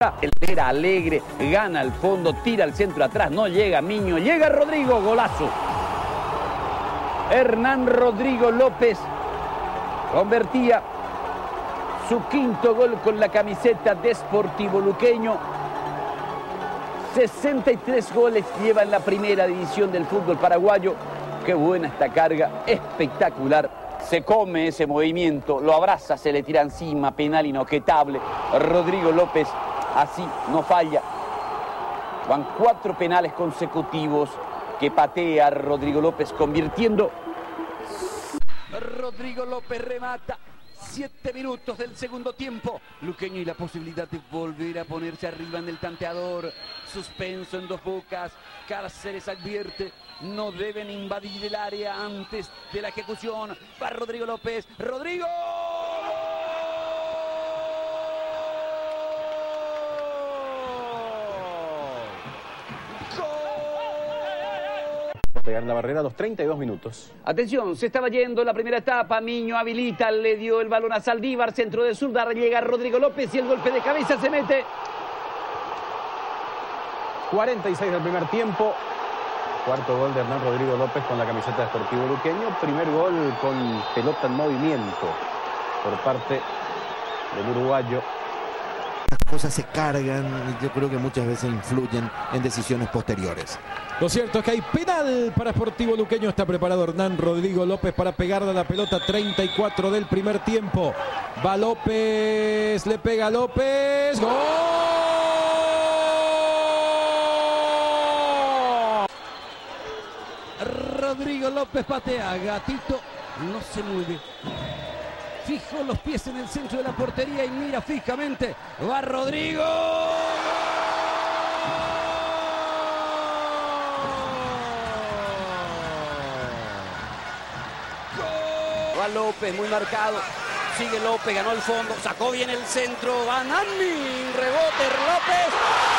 Era alegre, gana al fondo, tira al centro atrás, no llega Miño, llega Rodrigo, golazo. Hernán Rodrigo López convertía su quinto gol con la camiseta de Sportivo Luqueño. 63 goles lleva en la primera división del fútbol paraguayo. Qué buena esta carga, espectacular. Se come ese movimiento, lo abraza, se le tira encima, penal inobjetable. Rodrigo López así no falla. Van 4 penales consecutivos que patea Rodrigo López, convirtiendo. Rodrigo López remata. 7 minutos del segundo tiempo. Luqueño y la posibilidad de volver a ponerse arriba en el tanteador. Suspenso en Dos Bocas. Cáceres advierte: no deben invadir el área antes de la ejecución. Va Rodrigo López. ¡Rodrigo! Pegar la barrera a los 32 minutos. Atención, se estaba yendo la primera etapa. Miño habilita, le dio el balón a Saldívar, centro de zurda, llega Rodrigo López y el golpe de cabeza se mete. 46 del primer tiempo. Cuarto gol de Hernán Rodrigo López con la camiseta de Sportivo Luqueño. Primer gol con pelota en movimiento por parte del uruguayo. Las cosas se cargan y yo creo que muchas veces influyen en decisiones posteriores. Lo cierto es que hay penal para Sportivo Luqueño. Está preparado Hernán Rodrigo López para pegarle a la pelota. 34 del primer tiempo. Va López, le pega a López. ¡Gol! Rodrigo López patea. Gatito no se mueve. Fijo los pies en el centro de la portería y mira fijamente. Va Rodrigo. Va López, muy marcado. Sigue López, ganó el fondo. Sacó bien el centro. Va Nani. Rebote López.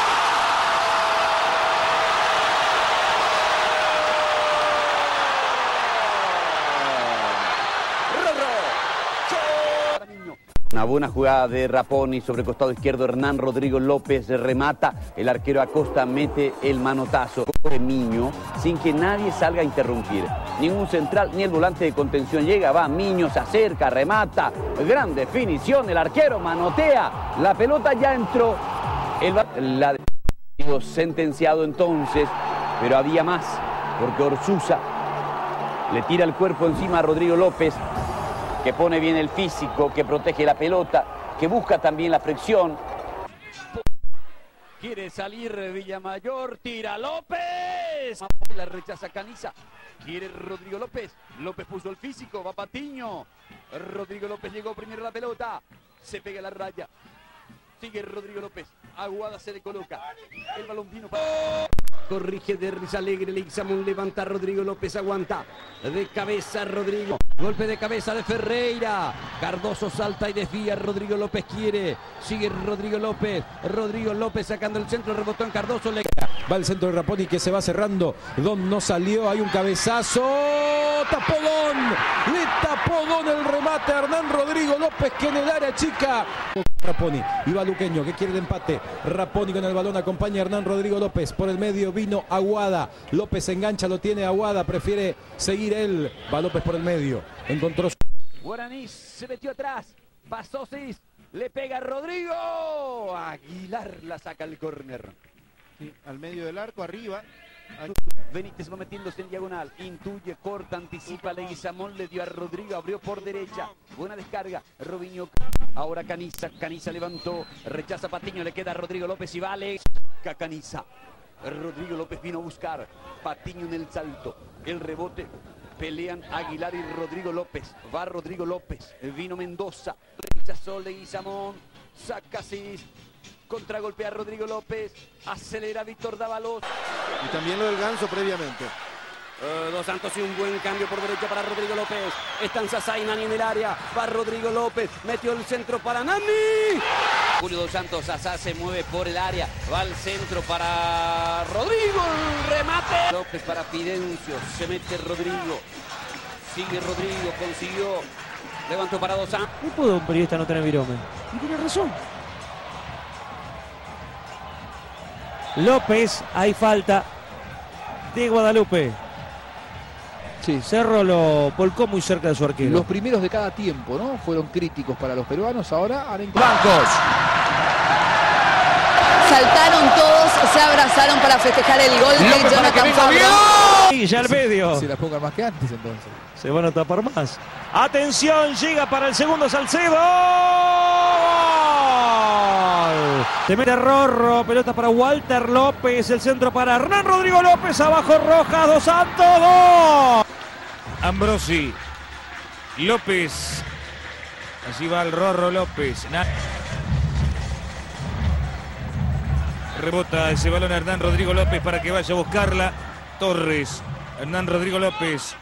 Una buena jugada de Raponi sobre costado izquierdo. Hernán Rodrigo López remata. El arquero Acosta mete el manotazo de Miño sin que nadie salga a interrumpir. Ningún central ni el volante de contención llega. Va Miño, se acerca, remata. Gran definición. El arquero manotea. La pelota ya entró. La sentenciado entonces, pero había más porque Orsuza le tira el cuerpo encima a Rodrigo López, que pone bien el físico, que protege la pelota, que busca también la fricción. Quiere salir Villamayor, tira López. La rechaza Caniza. Quiere Rodrigo López. López puso el físico, va Patiño. Rodrigo López llegó primero a la pelota. Se pega la raya. Sigue Rodrigo López. Aguada se le coloca. El balón vino para... Corrige de Risa Alegre, Leguizamón levanta, Rodrigo López aguanta. De cabeza Rodrigo. Golpe de cabeza de Ferreira. Cardoso salta y desvía. Rodrigo López quiere. Sigue Rodrigo López. Rodrigo López sacando el centro. Rebotó en Cardoso. Va el centro de Raponi que se va cerrando. Don no salió. Hay un cabezazo. Tapó Don. Le tapó Don el remate a Hernán Rodrigo López que en el área chica. Raponi. Iba Luqueño que quiere el empate. Raponi con el balón acompaña a Hernán Rodrigo López. Por el medio vino Aguada. López engancha, lo tiene Aguada. Prefiere seguir él. Va López por el medio. Encontró. Guaraní se metió atrás. Pasó Cis. Le pega a Rodrigo. Aguilar la saca al córner. Sí, al medio del arco, arriba. Benítez va metiéndose en diagonal, intuye, corta, anticipa, Leguizamón le dio a Rodrigo, abrió por derecha, buena descarga, Robinho, ahora Caniza, Caniza levantó, rechaza Patiño, le queda a Rodrigo López y vale, Caniza, Rodrigo López vino a buscar, Patiño en el salto, el rebote, pelean Aguilar y Rodrigo López, va Rodrigo López, vino Mendoza, rechazó Leguizamón, saca Cis, contragolpea Rodrigo López, acelera Víctor Dávalos. Y también lo del Ganso previamente. Dos Santos y un buen cambio por derecha para Rodrigo López. Están Sasá y Nani en el área. Va Rodrigo López, metió el centro para Nani. Julio Dos Santos, Sasá se mueve por el área. Va al centro para Rodrigo, el remate. López para Fidencio, se mete Rodrigo. Sigue Rodrigo, consiguió. Levantó para Dos Santos. ¿Cómo puede un periodista no tener virome? Y tiene razón. López, hay falta de Guadalupe. Sí. Cerro lo volcó muy cerca de su arquero. Los primeros de cada tiempo, ¿no? Fueron críticos para los peruanos, ahora han Bancos. Saltaron todos, se abrazaron para festejar el gol de Jonathan Fabro. Y ya al medio. Se la pongan más que antes entonces. Se van a tapar más. Atención, llega para el segundo Salcedo. ¡Gol! Se mete Rorro, pelota para Walter López, el centro para Hernán Rodrigo López, abajo Rojas, Dos Santos, ¡gol! Ambrosi, López, allí va el Rorro López. Rebota ese balón a Hernán Rodrigo López para que vaya a buscarla. Torres, Hernán Rodrigo López.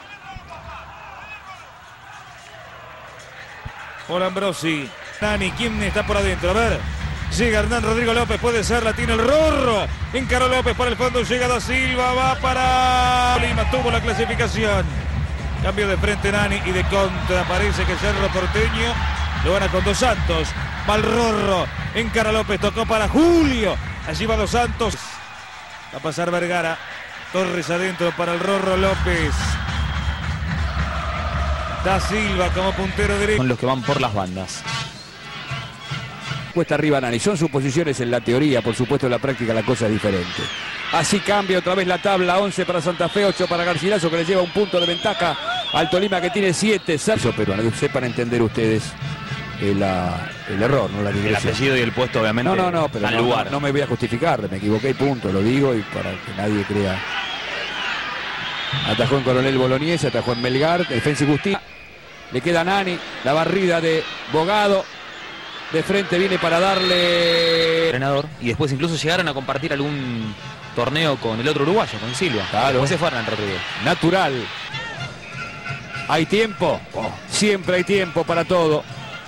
Por Ambrosi. Nani, ¿quién está por adentro? A ver. Llega Hernán Rodrigo López, puede ser, la tiene el Rorro. Encaró López para el fondo, llega Da Silva, va para Lima, tuvo la clasificación. Cambio de frente Nani y de contra, parece que Cerro Porteño lo gana con Dos Santos. Va el Rorro, encara López, tocó para Julio. Allí va Dos Santos. Va a pasar Vergara. Torres adentro para el Rorro López. Da Silva como puntero derecho. Son los que van por las bandas. Cuesta arriba Nani. Son suposiciones en la teoría, por supuesto en la práctica la cosa es diferente. Así cambia otra vez la tabla. 11 para Santa Fe, 8 para Garcilaso, que le lleva un punto de ventaja al Tolima, que tiene 7. Pero sepan entender ustedes el error, no la digresión. El apellido y el puesto, obviamente. No, pero no me voy a justificar, me equivoqué y punto, lo digo y para que nadie crea. Atajó en Coronel Bolognese, atajó en Melgar, Defensa y Justicia. Le queda Nani, la barrida de Bogado. De frente viene para darle... Entrenador. Y después incluso llegaron a compartir algún torneo con el otro uruguayo, con Silva. Claro. Después se fue Hernán Rodríguez. Natural. Hay tiempo. Siempre hay tiempo para todo.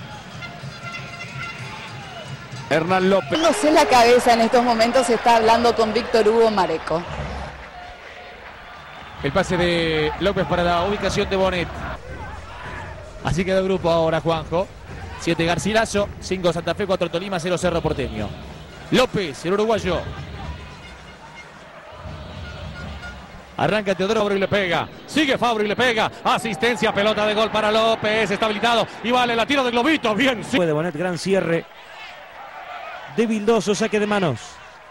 Hernán López. No sé la cabeza en estos momentos, está hablando con Víctor Hugo Mareco. El pase de López para la ubicación de Bonet. Así quedó el grupo ahora, Juanjo. 7 Garcilaso, 5 Santa Fe, 4 Tolima, 0 Cerro Porteño. López, el uruguayo. Arranca Teodoro Fabro y le pega. Sigue Fabro y le pega. Asistencia, pelota de gol para López. Está habilitado. Y vale la tira de Globito. Bien. Sí. Puede Bonet, gran cierre. De Vildoso, saque de manos.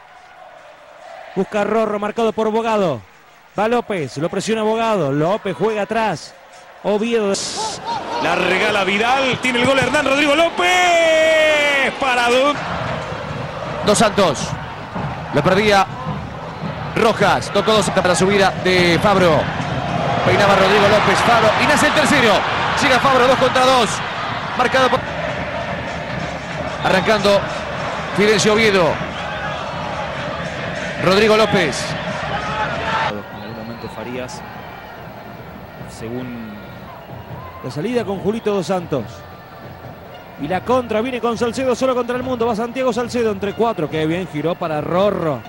Busca Rorro, marcado por Bogado. Va López, lo presiona Bogado. López juega atrás. Oviedo. La regala Vidal, tiene el gol Hernán Rodrigo López. Parado. Dos Santos. Lo perdía Rojas. Tocó dos para la subida de Fabro. Peinaba Rodrigo López. Fabro. Y nace el tercero. Llega Fabro 2 contra 2. Marcado por... Arrancando Fidencio Oviedo. Rodrigo López. En algún momento Farías, según... La salida con Julito Dos Santos. Y la contra viene con Salcedo solo contra el mundo. Va Santiago Salcedo entre 4. Qué bien giró para Rorro.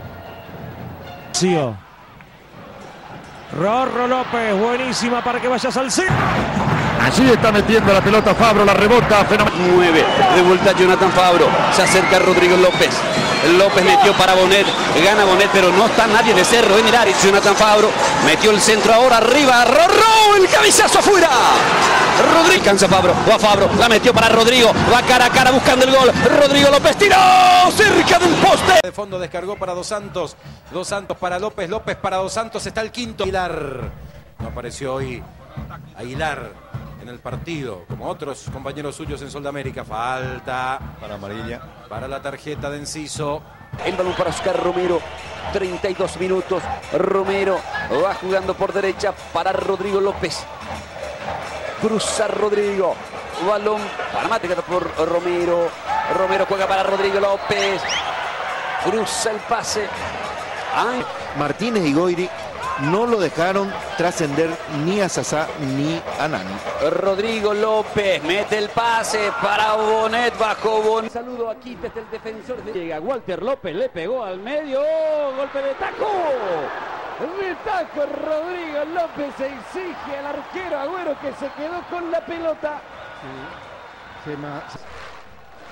Rorro López. Buenísima para que vaya Salcedo. Allí está metiendo la pelota Fabro. La rebota. 9. De vuelta Jonathan Fabro. Se acerca Rodrigo López. López metió para Bonet. Gana Bonet, pero no está nadie de Cerro en el área. Jonathan Fabro metió el centro ahora arriba. Rorro. El cabezazo afuera. Rodrigo. Cansa Fabro. Va Fabro. La metió para Rodrigo. Va cara a cara buscando el gol. Rodrigo López tiró cerca del poste. De fondo descargó para Dos Santos. Dos Santos para López. López para Dos Santos. Está el quinto. Aguilar. No apareció hoy Aguilar en el partido, como otros compañeros suyos en Sudamérica. Falta para amarilla. Para la tarjeta de Enciso. El balón para Oscar Romero. 32 minutos. Romero va jugando por derecha para Rodrigo López. Cruza Rodrigo. Balón para Mate por Romero. Romero juega para Rodrigo López. Cruza el pase. Ay. Martínez y Goiri no lo dejaron trascender ni a Sasá ni a Nani. Rodrigo López mete el pase para Bonet, bajo Bonet. Saludo aquí desde el defensor. Llega Walter López, le pegó al medio. Golpe de taco. De taco Rodrigo López se exige al arquero Agüero, que se quedó con la pelota.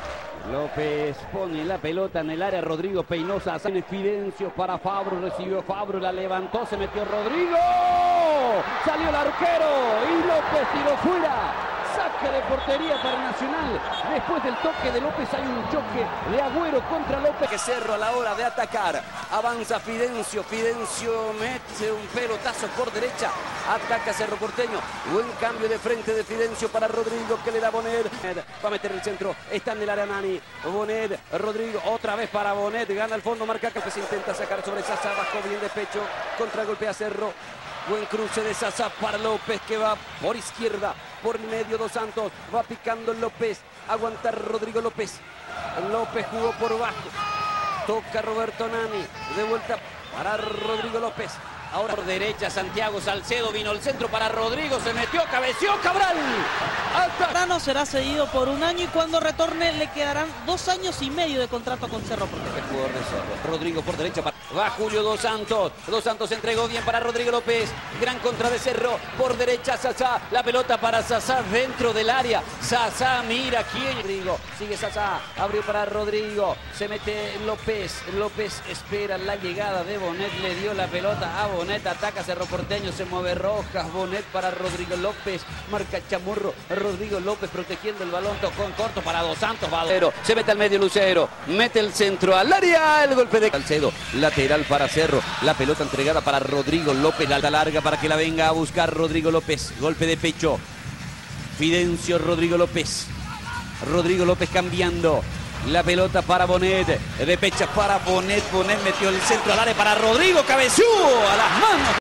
López pone la pelota en el área, Rodrigo Peinosa, tiene Fidencio para Fabro, recibió Fabro, la levantó, se metió Rodrigo, salió el arquero y López tiró fuera. Saque de portería para Nacional. Después del toque de López hay un choque de Agüero contra López. Que Cerro a la hora de atacar. Avanza Fidencio. Fidencio mete un pelotazo por derecha. Ataca Cerro Porteño. Buen cambio de frente de Fidencio para Rodrigo que le da Bonet. Va a meter el centro. Está en el área Nani. Bonet. Rodrigo. Otra vez para Bonet. Gana el fondo. Marca que se intenta sacar sobre Sasa. Bajó bien de pecho. Contragolpe a Cerro. Buen cruce de Sasa para López que va por izquierda, por medio Dos Santos, va picando López, aguanta Rodrigo López. López jugó por bajo, toca Roberto Nani, de vuelta para Rodrigo López. Ahora por derecha Santiago Salcedo, vino el centro para Rodrigo, se metió, cabeció Cabral. Altamirano será cedido por 1 año y cuando retorne le quedarán 2 años y medio de contrato con Cerro Porteño. El jugador de Cerro. Rodrigo por derecha, va Julio Dos Santos. Dos Santos entregó bien para Rodrigo López. Gran contra de Cerro, por derecha Sasa. La pelota para Sasa dentro del área. Sasa mira quién. Rodrigo, sigue Sasa, abrió para Rodrigo. Se mete López. López espera la llegada de Bonet, le dio la pelota a Bonet, ataca Cerro Porteño, se mueve Rojas, Bonet para Rodrigo López, marca Chamorro, Rodrigo López protegiendo el balón, tocó en corto para Dos Santos, va se mete al medio Lucero, mete el centro al área, el golpe de Salcedo, lateral para Cerro, la pelota entregada para Rodrigo López, la larga para que la venga a buscar Rodrigo López, golpe de pecho, Fidencio, Rodrigo López cambiando. La pelota para Bonet, de pecha para Bonet, Bonet metió el centro al área para Rodrigo, cabeció a las manos